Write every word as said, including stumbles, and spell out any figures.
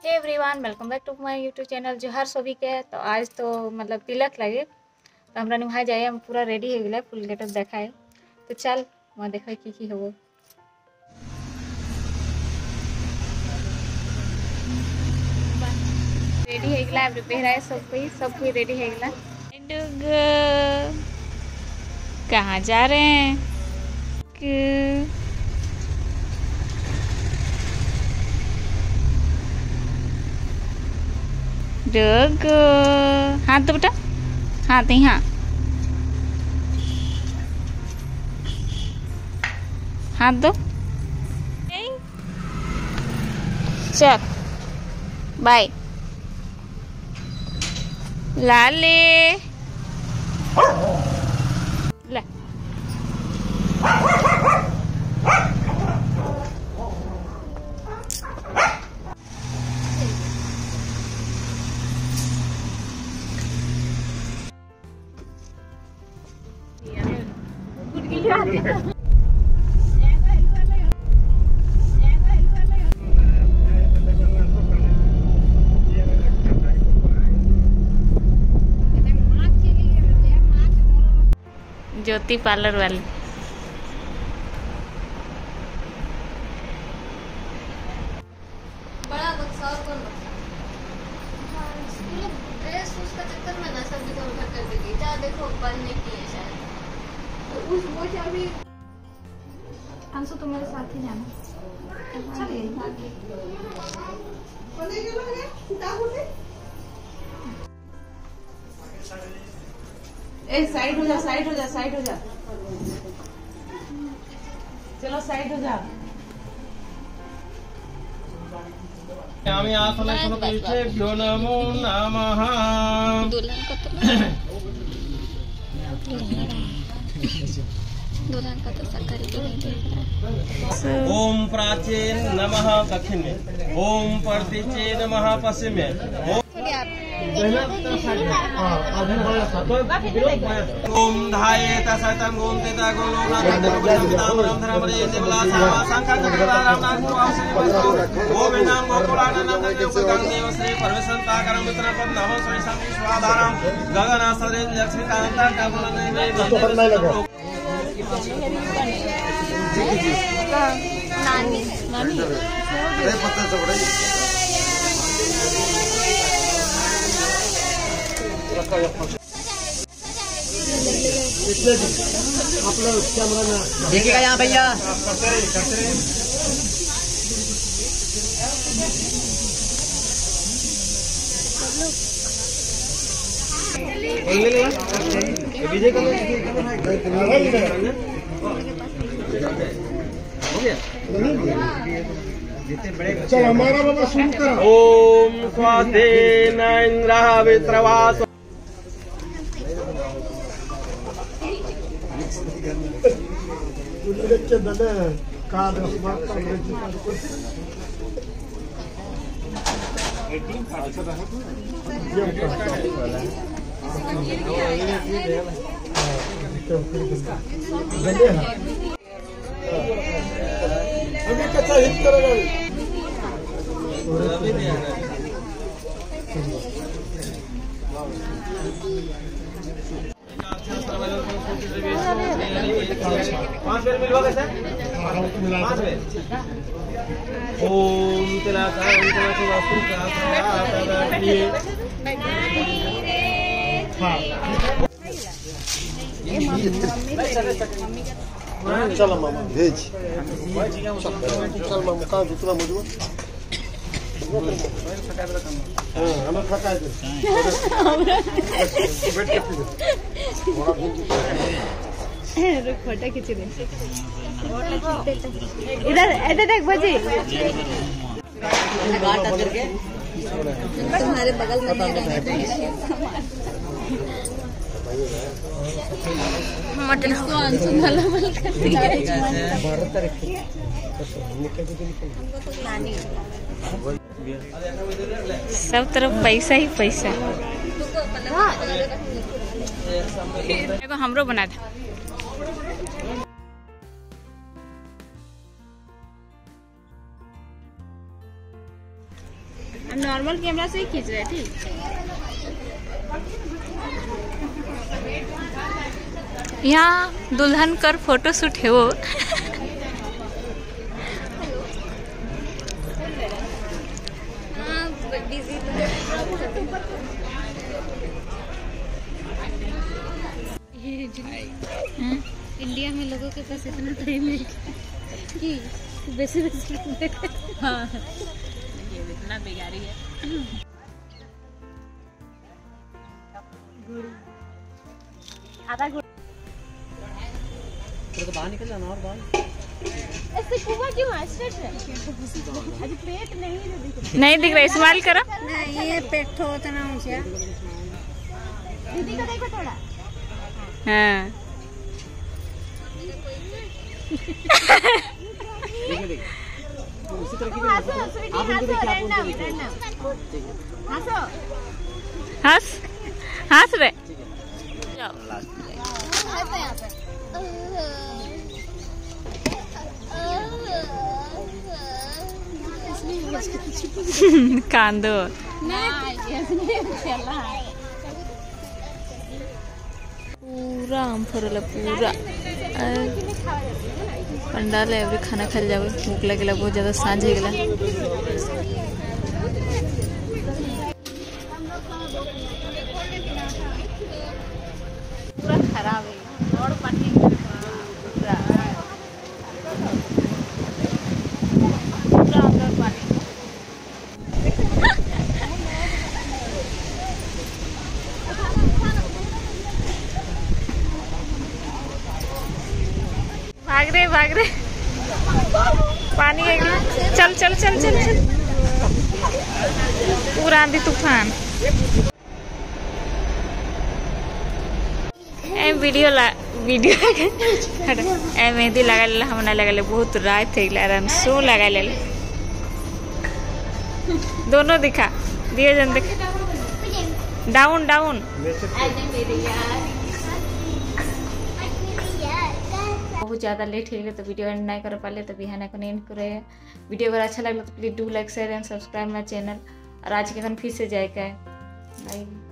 Hey everyone, welcome back to my YouTube channel जोहार सभी के। तो आज तो मतलब तिलक लगे तो हमरा वहाँ जाए हम पूरा रेडी हो गए फुल गेटअप देखाए। तो चल वहाँ देखे की की हो रेडी हो गला प्रिपेयर है सब कोई सब कोई रेडी हो गला। कहाँ जा रहे हैं कि... डग हाथ दो बेटा, हाथ यहाँ हाथ दो। चल बाय लाले ले। ज्योति पार्लर वाली बड़ा बक्सा और कौन ड्रेस उसका चक्कर में ना सब इधर उधर कर देगी। जा देखो पहनने की है शायद तो उस वो चाबी अंशु तो मेरे साथ ही जाना। ए साइड हो जा, साइड हो जा, साइड हो जा, चलो साइड हो जा। नमो नमः। दुल्हन का तो दुल्हन का तो सरकारी ओम प्राचीन नमः दक्षिण में, ओम प्रतीचे नमः पश्चिम में, ओम धाये तसतम गोम तेता गोलोना तंत्रम धर्मरे देवलासा संकल्पनाराम ओम नाम गोकुलाना नाम देवसंग देवश्री परमेश्वर करम मित्र पद नमः श्री स्वामी स्वाधारम गगना सरे लक्ष्मी कांता कामना नानी नानी अरे पत्ता से बड़ा आप लोग कैमरा में देखिएगा यहाँ भैया करते रहे करते रहे। विजय का हो गया। चल हमारा बाबा शुरू करो। ओम स्वाधीन इंद्रः वित्रवास अभी कच्चा हिट करेगा। पांच मिनट मिलवा कैसे पांच मिनट। ओम तेरा चलो मामा भेज चल मामा कहाँ दूसरा मुझे हमें फटा फोटो खींच दे इधर इधर देख बजी तुम्हारे बगल में मटन को अंशु मलमल करती है। सब तरफ पैसा ही पैसा। देखो हमरो बना था। हम नॉर्मल कैमरा से ही खींच रहे हैं, ठीक। यहाँ दुल्हन कर फोटो शूट है वो। इंडिया में लोगों के पास इतना टाइम है कि बेसी बेसी हाँ ये इतना बेगारी है। आधा गुड़ तो बाहर निकल जाना और बाहर। ऐसे कुआ क्यों है? स्ट्रेट है। अभी पेट नहीं दिख रहा। नहीं दिख रहा, स्माइल करो। नहीं ये पेट तो उतना ऊंचा। दीदी को देखो थोड़ा। हाँ देखिए देखिए उसी तरह की हंसो स्वीटी, हंसो रैंडम रैंडम हंसो। हंस हंस रे। हंसो यहाँ पे। कांदो पूरा आम फरल पूरा पंडाल है। अभी खाना खाए जाओ, भूख लगेला बहुत ज्यादा, सांझ हो गला। पूरा खराब है और पानी पूरा पूरा अंदर पानी। भाग रहे भाग रहे पानी है। चल चल चल चल चल पूरा आंधी तूफान। ए वीडियो ला वीडियो ए मेहंदी लगा ले हम ना लगा ले, बहुत रात है आराम सो लगा ले। दोनों दिखा दिए जन दिखा। डाउन डाउन बहुत ज़्यादा लेट हो गए तो वीडियो एंड नहीं कर पाले, तो बिहान को एंड करे। वीडियो अगर अच्छा लगे तो please do like share and subscribe my channel. और आज के फिर से जाएगा। बाय।